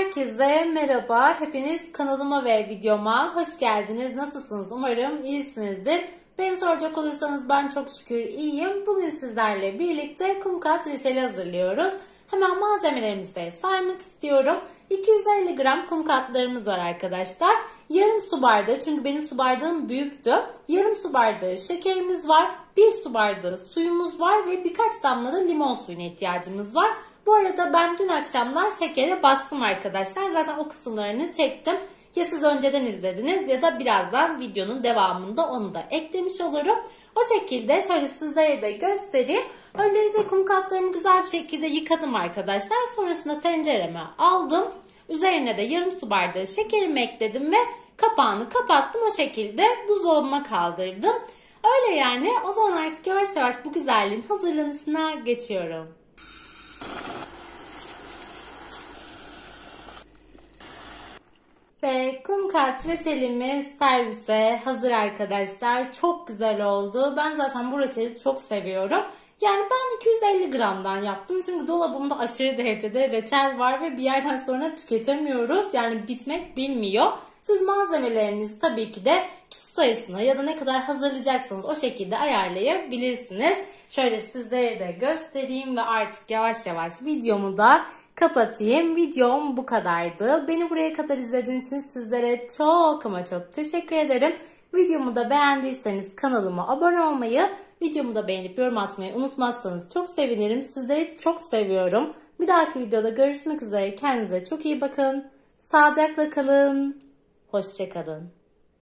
Herkese merhaba. Hepiniz kanalıma ve videoma hoş geldiniz. Nasılsınız? Umarım iyisinizdir. Beni soracak olursanız ben çok şükür iyiyim. Bugün sizlerle birlikte kumkat reçeli hazırlıyoruz. Hemen malzemelerimizi de saymak istiyorum. 250 gram kumkatlarımız var arkadaşlar. Yarım su bardağı, çünkü benim su bardağım büyüktü. Yarım su bardağı şekerimiz var. 1 su bardağı suyumuz var ve birkaç damla da limon suyuna ihtiyacımız var. Bu arada ben dün akşamdan şekere bastım arkadaşlar. Zaten o kısımlarını çektim. Ya siz önceden izlediniz ya da birazdan videonun devamında onu da eklemiş olurum. O şekilde şöyle sizlere de göstereyim. Öncelikle kumkatlarımı güzel bir şekilde yıkadım arkadaşlar. Sonrasında tencereme aldım. Üzerine de yarım su bardağı şekerimi ekledim ve kapağını kapattım. O şekilde buzdolabıma kaldırdım. Öyle yani. O zaman artık yavaş yavaş bu güzelliğin hazırlanışına geçiyorum. Ve kumkat reçelimiz servise hazır arkadaşlar. Çok güzel oldu. Ben zaten bu reçeli çok seviyorum. Yani ben 250 gramdan yaptım. Çünkü dolabımda aşırı derecede reçel var ve bir yerden sonra tüketemiyoruz. Yani bitmek bilmiyor. Siz malzemelerinizi tabii ki de kişi sayısına ya da ne kadar hazırlayacaksanız o şekilde ayarlayabilirsiniz. Şöyle sizlere de göstereyim ve artık yavaş yavaş videomu da kapatayım. Videom bu kadardı. Beni buraya kadar izlediğiniz için sizlere çok ama çok teşekkür ederim. Videomu da beğendiyseniz kanalıma abone olmayı, videomu da beğenip yorum atmayı unutmazsanız çok sevinirim. Sizleri çok seviyorum. Bir dahaki videoda görüşmek üzere. Kendinize çok iyi bakın. Sağlıcakla kalın. Hoşça kalın.